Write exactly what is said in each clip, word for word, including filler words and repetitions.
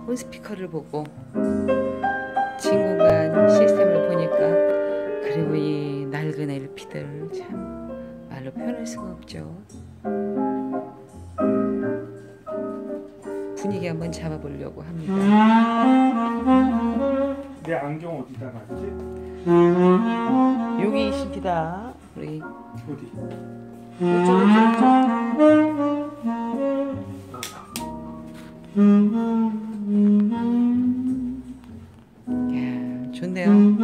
홈스피커를 보고 진공관 시스템을 보니까, 그리고 이 낡은 엘피들 참 말로 표현할 수가 없죠. 분위기 한번 잡아보려고 합니다. 내 안경 어디다 놨지? 여기 있습니다. 우리 어디? 이쪽 이쪽 이쪽. 야, 좋네요.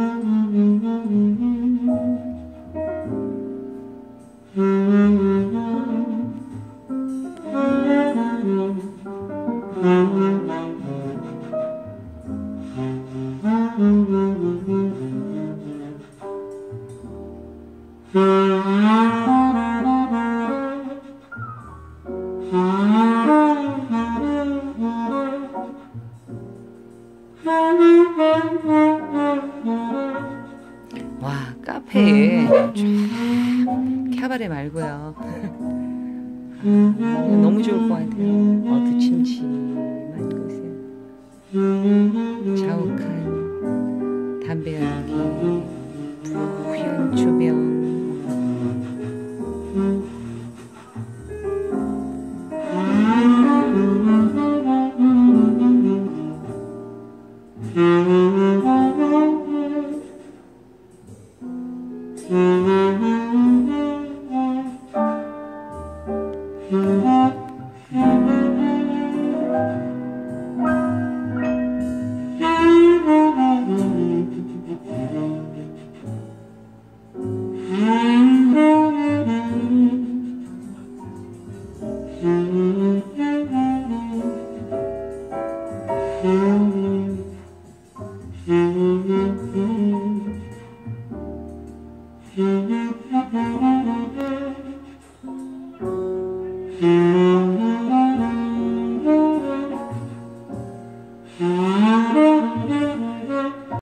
와, 카페에 쫙 캐바레 말고요. 아, 너무 좋을 것 같아요. 어두침침한 곳에 자욱한 담배 향기, 부연 조명, Mm-hmm.